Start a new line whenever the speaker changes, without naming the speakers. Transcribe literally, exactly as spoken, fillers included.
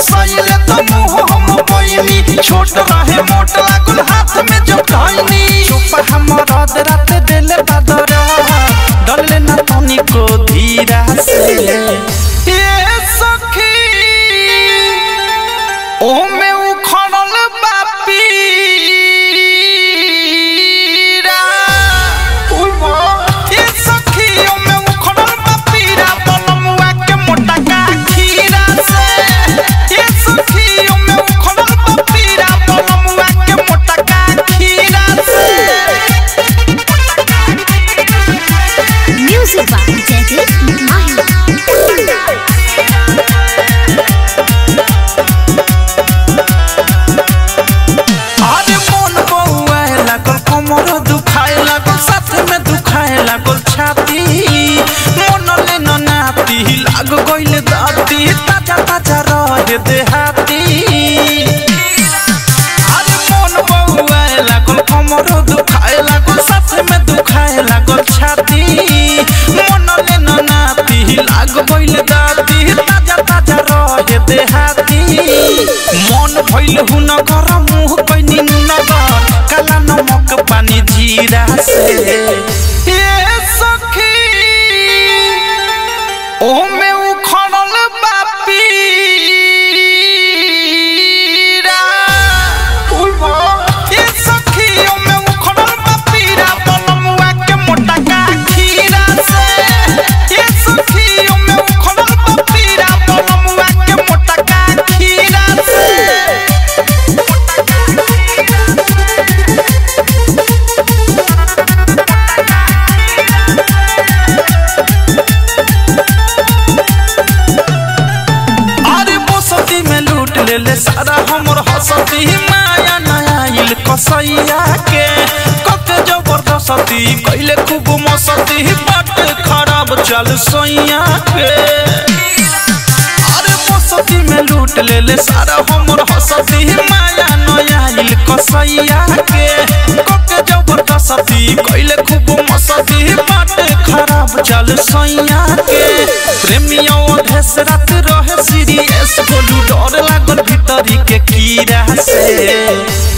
फुसैले त मुंह हम बइनी छोट रहे मोट लागल हाथ में जब धइनी चुप हमर रात देले बादरा डले ना तनी को धीरा से ये सखी ओ में उखड़ल बापीरा ओय बा ये सखी ओ में उखड़ल बापीरा बलमुआ के मोटा का खीरा से ये सखी ओ में उखड़ल बापीरा बलमुआ के मोटा का खीरा से
म्यूजिक बाय जयदीप माही
अरे मन बउआ लागल कमर दुखाए लागल साथ में दुखाए लागल छाती मन ले न नाती लाग गइल दाती ताजा ताजा रहे देहाती अरे मन बउआ लागल कमर दुखाए लागल साथ में दुखाए लागल छाती मन ले न नाती लाग गइल दाती ताजा ताजा रहे देहाती मन भइल हुन कर मुंह कइनी नगर काला नमक पानी जीरा से ये सखी ओ में उखड़ल बापीरा ओय बा ये सखी ओ में उखड़ल बापीरा बलमुआ के मोटा का खीरा से ये सखी ओ में उखड़ल बापीरा बलमुआ के मोटा का खीरा से अरे बसती में लूट ले ले सारा हमर हसती माया नया इल कसैया के कते जबरदस्ती कइले खूब मस्ती बट खराब चल सैया के अरे बसती में लूट ले ले सारा हमर हसती माया नया इल कसैया के कते जबरदस्ती कइले खूब मस्ती बट खराब चल सैया के प्रेमियों अधेस रात रहे सीरियस बोलू डर लागल भीतरी के कीड़ा से।